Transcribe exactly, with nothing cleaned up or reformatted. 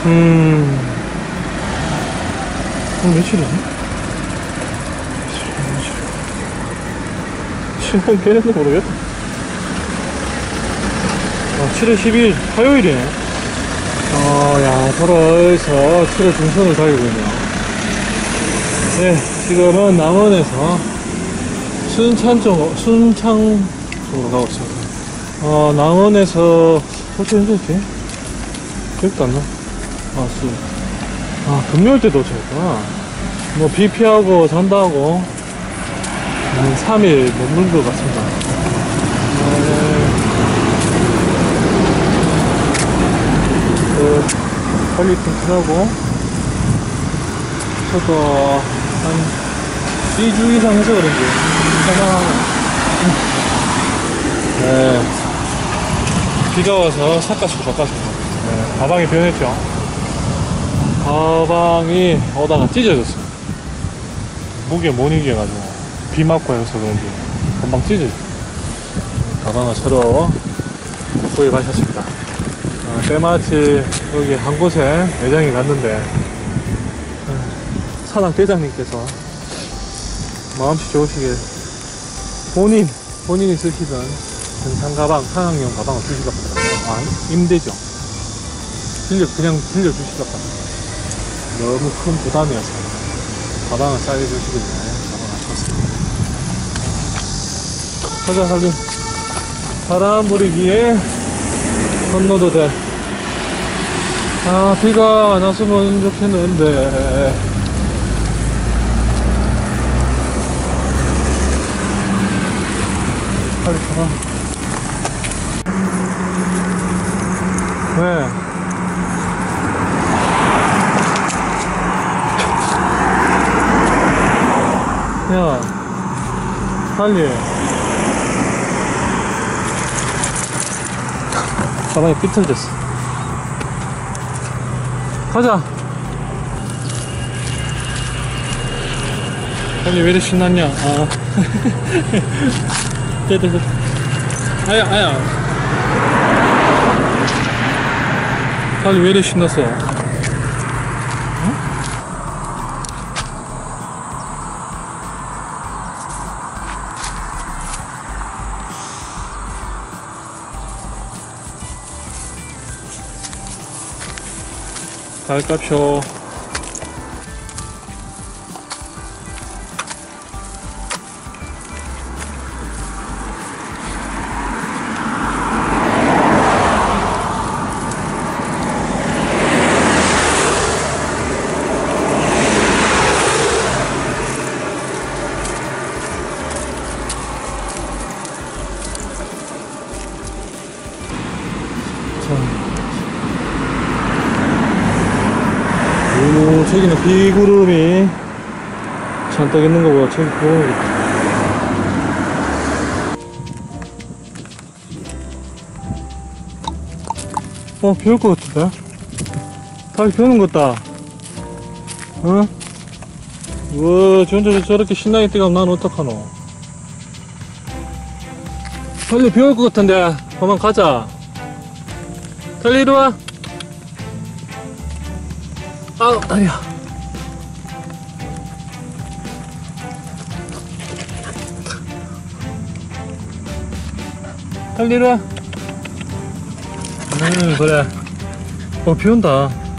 음, 오늘 며칠이지? 시간 걔네도 모르겠다. 아, 칠월 십이일 화요일이네. 어, 야, 돌아서 칠월 중순을 달리고 있네요. 네, 지금은 남원에서 순창 쪽, 순창 쪽으로 가고 있습니다. 어, 남원에서, 어떻게 언제였지? 기억도 안 나. 아, 수. 아, 금요일 때 도착했구나. 뭐, 비 피하고 잔다고 한 삼 일 머무른 것 같습니다. 네. 그, 관리 튼튼하고, 저도 한 이 주 이상 해서 그런지, 편안하고. 네. 비가 와서 삿갓으로 바꿨습니다. 네. 가방이 변했죠. 가방이 오다가 찢어졌어요. 무게 못 이겨가지고. 비 맞고 해서 그런지 금방 찢어졌어요. 가방을 새로 구입하셨습니다. 아, 때마치 여기 한 곳에 매장에 갔는데, 사장 대장님께서 마음씨 좋으시게 본인, 본인이 쓰시던 등산 가방, 상황용 가방을 주시라고 합니다. 아, 임대죠. 빌려, 그냥 빌려주시라고 합니다. 너무 큰 부담이어서 가방을 싸게 주시길래 가방을 샀습니다. 가자, 하긴. 바람 부리기에 건너도 돼. 아, 비가 안 왔으면 좋겠는데. 빨리 가라. 왜? 야, 빨리. 가방이 삐뚤졌어. 가자. 빨리 왜 이렇게 신났냐? 아. 됐다, 됐다. 아야, 아야. 빨리 왜 이렇게 신났어? 응? 발값쇼. 오, 저기는 비구름이 잔뜩 있는 거보다 저기 구름이 있다. 어, 비 올 것 같은데? 다시 비 오는 것 같다. 응? 우와, 저 혼자 저렇게 신나게 뛰가면 난 어떡하노? 빨리 비 올 것 같은데, 그만 가자. 달리 이리 와. 아우, 아야. 달리 이리 와. 음, 그래. 어, 비 온다.